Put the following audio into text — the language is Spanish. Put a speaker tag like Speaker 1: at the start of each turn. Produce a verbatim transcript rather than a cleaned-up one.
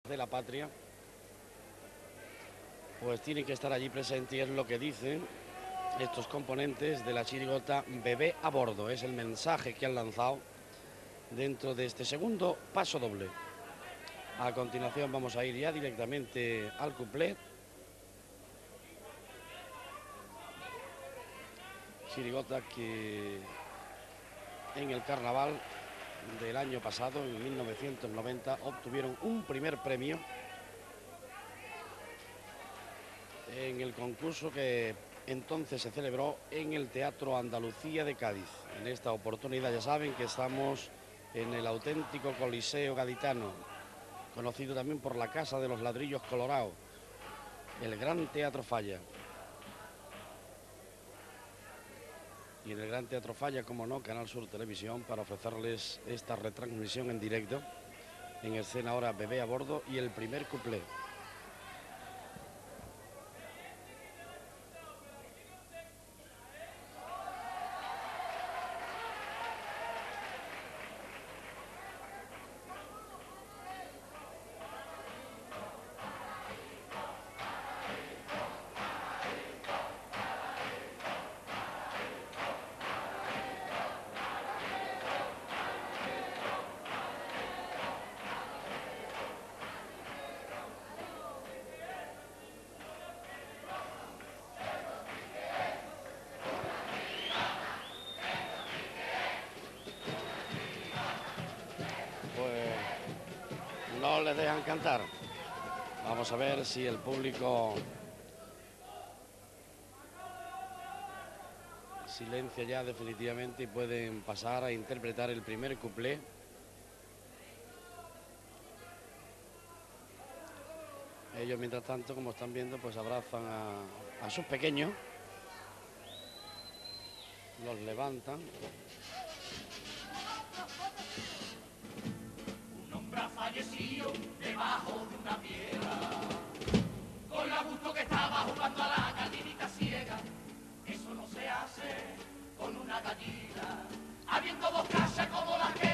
Speaker 1: de la patria, pues tienen que estar allí presentes, y es lo que dicen estos componentes de la chirigota Bebé a Bordo. Es el mensaje que han lanzado dentro de este segundo paso doble. A continuación vamos a ir ya directamente al couplet. Chirigota que en el carnaval del año pasado, en mil novecientos noventa, obtuvieron un primer premio en el concurso que entonces se celebró en el Teatro Andalucía de Cádiz. En esta oportunidad ya saben que estamos en el auténtico Coliseo Gaditano, conocido también por la Casa de los Ladrillos Colorados, el Gran Teatro Falla. Y en el Gran Teatro Falla, como no, Canal Sur Televisión, para ofrecerles esta retransmisión en directo. En escena ahora Bebé a Bordo y el primer cuplé. No les dejan cantar. Vamos a ver si el público silencia ya definitivamente y pueden pasar a interpretar el primer cuplé. Ellos, mientras tanto, como están viendo, pues abrazan a, a sus pequeños, los levantan.
Speaker 2: Fallecido debajo de una piedra, con la gusto que estaba jugando a la gallinita ciega. Eso no se hace con una gallina, habiendo dos casas como las que